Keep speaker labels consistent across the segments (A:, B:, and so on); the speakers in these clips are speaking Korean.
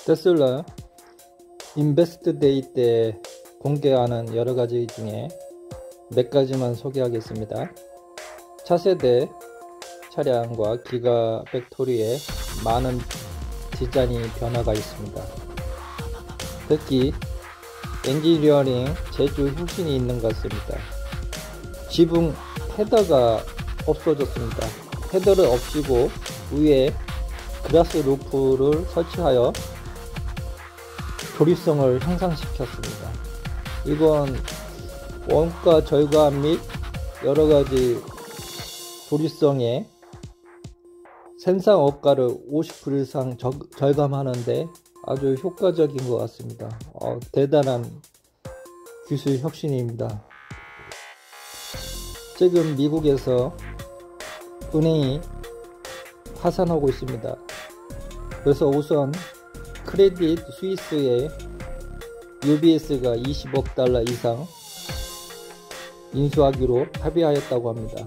A: 테슬라 인베스트 데이 때 공개하는 여러가지 중에 몇 가지만 소개하겠습니다. 차세대 차량과 기가 팩토리에 많은 디자인 변화가 있습니다. 특히 엔지니어링 제조 혁신이 있는 것 같습니다. 지붕 헤더가 없어졌습니다. 헤더를 없애고 위에 글라스 루프를 설치하여 조립성을 향상시켰습니다. 이건 원가 절감 및 여러가지 조립성에 생산업가를 50% 이상 절감하는데 아주 효과적인 것 같습니다. 대단한 기술 혁신입니다. 지금 미국에서 은행이 파산하고 있습니다. 그래서 우선 크레딧 스위스의 UBS가 20억 달러 이상 인수하기로 합의하였다고 합니다.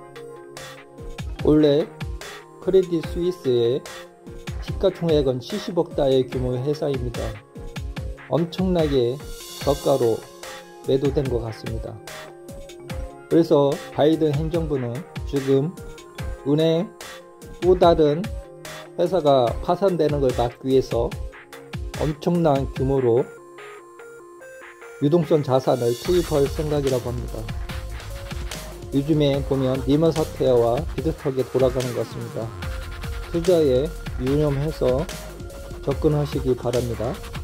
A: 원래 크레딧 스위스의 시가총액은 70억 달러 규모의 회사입니다. 엄청나게 저가로 매도된 것 같습니다. 그래서 바이든 행정부는 지금 은행 또 다른 회사가 파산되는 걸 막기 위해서 엄청난 규모로 유동성 자산을 투입할 생각이라고 합니다. 요즘에 보면 리먼 사태와 비슷하게 돌아가는 것 같습니다. 투자에 유념해서 접근하시기 바랍니다.